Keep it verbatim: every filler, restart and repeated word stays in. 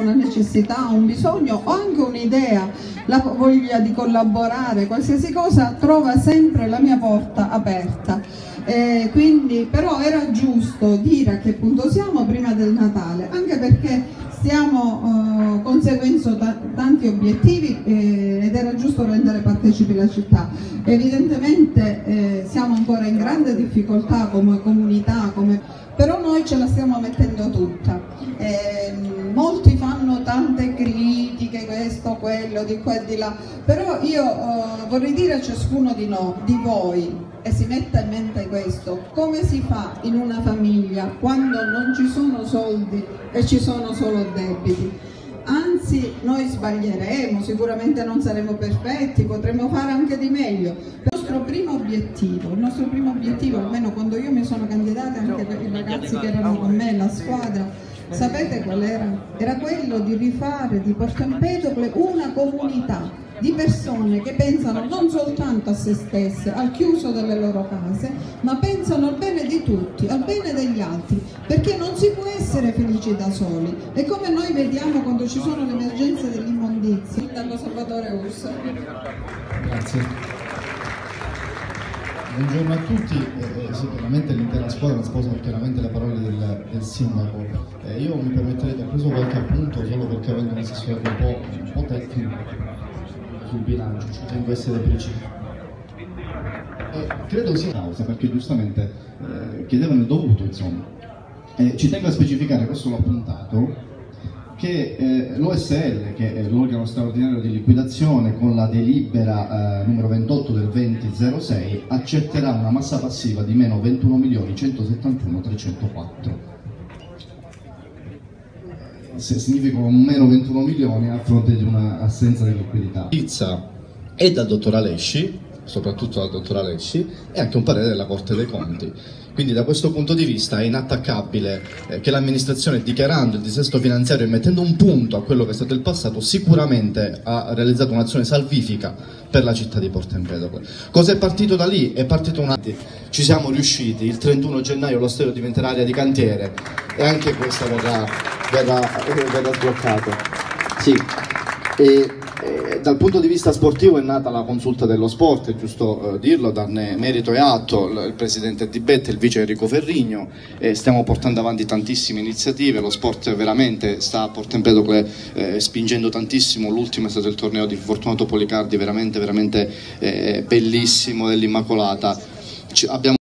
una necessità, un bisogno o anche un'idea, la voglia di collaborare, qualsiasi cosa, trova sempre la mia porta aperta. Eh, quindi però era giusto dire a che punto siamo prima del Natale, anche perché stiamo eh, conseguendo tanti obiettivi eh, ed era giusto rendere partecipi la città. Evidentemente eh, siamo ancora in grande difficoltà come comunità, come... però noi ce la stiamo mettendo tutta. Eh, molti fanno tante critiche, questo, quello, di qua e di là, però io eh, vorrei dire a ciascuno di noi, di voi, e si metta in mente questo: come si fa in una famiglia quando non ci sono soldi e ci sono solo debiti? Anzi, noi sbaglieremo, sicuramente non saremo perfetti, potremo fare anche di meglio. Il nostro primo obiettivo, il nostro primo obiettivo, almeno quando io mi sono candidata, anche per i ragazzi che erano con me, la squadra, sapete qual era? Era quello di rifare di Porto Empedocle una comunità di persone che pensano non soltanto a se stesse, al chiuso delle loro case, ma pensano al bene di tutti, al bene degli altri, perché non si può essere felici da soli. E come noi vediamo quando ci sono le emergenze dell'immondizia, dallo Salvatore Urso. Grazie. Buongiorno a tutti, eh, sicuramente l'intera squadra sposa chiaramente le parole del, del sindaco. Eh, io mi permetterei di ho preso qualche appunto solo perché avendo un assessore un po', un po' tecnico sul bilancio, ci tengo a essere preciso. Eh, credo sia causa perché giustamente eh, chiedevano il dovuto, insomma. Eh, ci tengo a specificare, questo l'ho appuntato, che eh, l'O S L, che è l'organo straordinario di liquidazione, con la delibera eh, numero ventotto del venti zero sei accetterà una massa passiva di meno ventuno milioni centosettantuno trecentoquattro. Se significa un meno ventuno milioni a fronte di un'assenza di liquidità. Pizza e dal dottor Alesci, soprattutto dal dottor Alesci, e anche un parere della Corte dei Conti. Quindi da questo punto di vista è inattaccabile eh, che l'amministrazione, dichiarando il dissesto finanziario e mettendo un punto a quello che è stato il passato, sicuramente ha realizzato un'azione salvifica per la città di Porto Empedocle. Cos'è partito da lì? È partito un attimo. Ci siamo riusciti, il trentuno gennaio lo stadio diventerà area di cantiere e anche questa verrà, verrà, verrà sbloccato. Sì. E, e, dal punto di vista sportivo è nata la consulta dello sport, è giusto eh, dirlo, darne merito e atto il, il presidente Di Bette e il vice Enrico Ferrigno, e stiamo portando avanti tantissime iniziative, lo sport veramente sta a Porto Empedocle eh, spingendo tantissimo. L'ultimo è stato il torneo di Fortunato Policardi, veramente, veramente eh, bellissimo, dell'Immacolata. Ci, abbiamo